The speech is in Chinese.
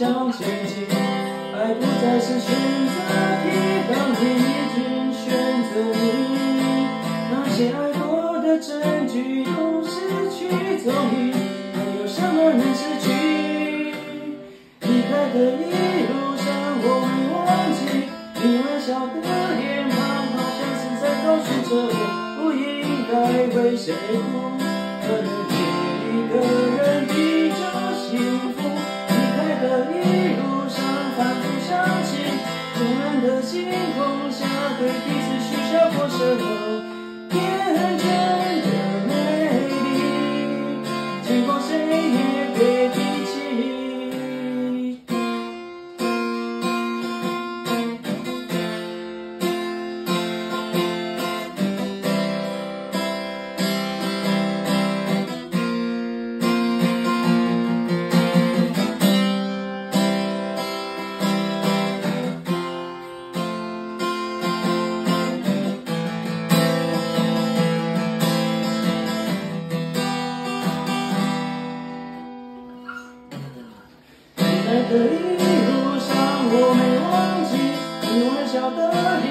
向前进。爱不再是选择题，当你已经选择你，那些爱过的证据都失去踪影，还有什么能失去？离开的一路上，我没忘记你微笑的脸庞，好像是在告诉着我，不应该为谁哭，可能一个人比较幸福。离开的一路上，反复想起突然的星空下，对彼此许下过什么天真的美丽，尽管谁也别提起。在这一路上，我没忘记你微笑的